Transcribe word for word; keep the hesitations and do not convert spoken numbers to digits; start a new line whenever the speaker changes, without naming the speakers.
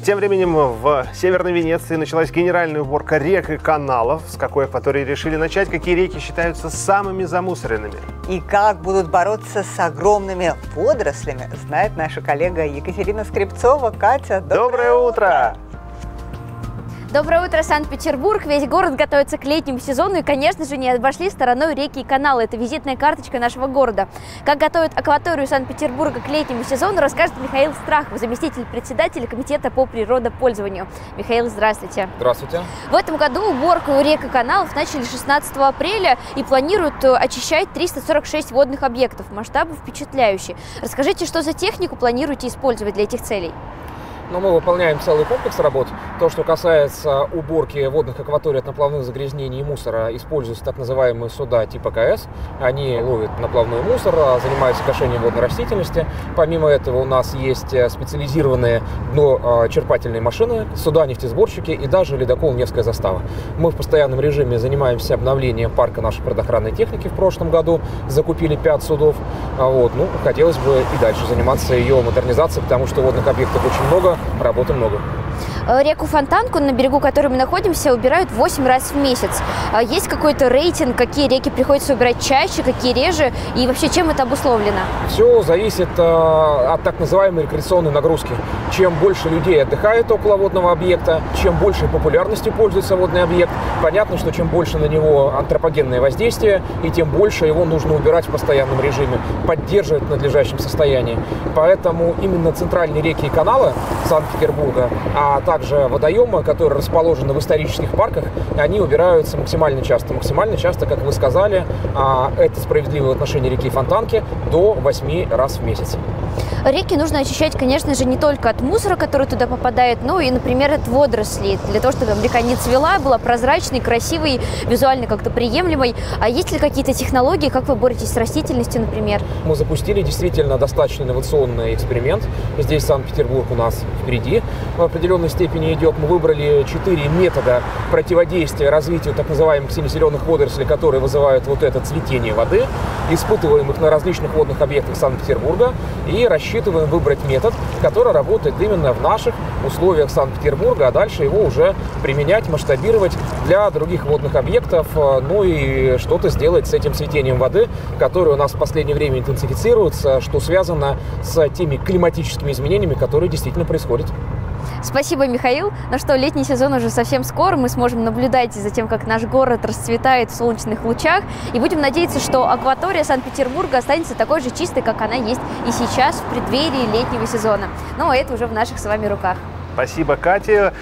Тем временем в Северной Венеции началась генеральная уборка рек и каналов. С какой акватории решили начать? Какие реки считаются самыми замусоренными?
И как будут бороться с огромными водорослями, знает наша коллега Екатерина Скребцова. Катя, доброе,
доброе утро!
Доброе утро, Санкт-Петербург. Весь город готовится к летнему сезону и, конечно же, не обошли стороной реки и каналы. Это визитная карточка нашего города. Как готовят акваторию Санкт-Петербурга к летнему сезону, расскажет Михаил Страхов, заместитель председателя комитета по природопользованию. Михаил, здравствуйте.
Здравствуйте.
В этом году уборку рек и каналов начали шестнадцатого апреля и планируют очищать триста сорок шесть водных объектов. Масштабы впечатляющие. Расскажите, что за технику планируете использовать для этих целей?
Но мы выполняем целый комплекс работ. То, что касается уборки водных акваторий от наплавных загрязнений и мусора, используются так называемые суда типа КС. Они ловят наплавной мусор, занимаются кошением водной растительности. Помимо этого у нас есть специализированные дночерпательные машины, суда, нефтесборщики и даже ледокол «Невская застава». Мы в постоянном режиме занимаемся обновлением парка нашей природоохранной техники. В прошлом году закупили пять судов. Вот. Ну, хотелось бы и дальше заниматься ее модернизацией, потому что водных объектов очень много. Работы много.
Реку Фонтанку, на берегу которой мы находимся, убирают восемь раз в месяц. Есть какой-то рейтинг, какие реки приходится убирать чаще, какие реже, и вообще чем это обусловлено?
Все зависит от так называемой рекреационной нагрузки. Чем больше людей отдыхает около водного объекта, чем большей популярностью пользуется водный объект, понятно, что чем больше на него антропогенное воздействие, и тем больше его нужно убирать в постоянном режиме, поддерживать в надлежащем состоянии. Поэтому именно центральные реки и каналы Санкт-Петербурга, а также водоемы, которые расположены в исторических парках, они убираются максимально часто. Максимально часто, как вы сказали, это справедливо в отношении реки Фонтанки, до восьми раз в месяц.
Реки нужно очищать, конечно же, не только от мусора, который туда попадает, но и, например, от водорослей, для того, чтобы река не цвела, была прозрачной, красивой, визуально как-то приемлемой. А есть ли какие-то технологии, как вы боретесь с растительностью, например?
Мы запустили действительно достаточно инновационный эксперимент. Здесь Санкт-Петербург у нас впереди в определенной степени идет. Мы выбрали четыре метода противодействия развитию так называемых сине-зеленых водорослей, которые вызывают вот это цветение воды. Испытываем их на различных водных объектах Санкт-Петербурга и рассчитываем выбрать метод, который работает именно в наших условиях Санкт-Петербурга, а дальше его уже применять, масштабировать для других водных объектов, ну и что-то сделать с этим цветением воды, которое у нас в последнее время интенсифицируется, что связано с теми климатическими изменениями, которые действительно происходят.
Спасибо, Михаил. Ну что, летний сезон уже совсем скоро. Мы сможем наблюдать за тем, как наш город расцветает в солнечных лучах. И будем надеяться, что акватория Санкт-Петербурга останется такой же чистой, как она есть и сейчас в преддверии летнего сезона. Ну, а это уже в наших с вами руках.
Спасибо, Катя.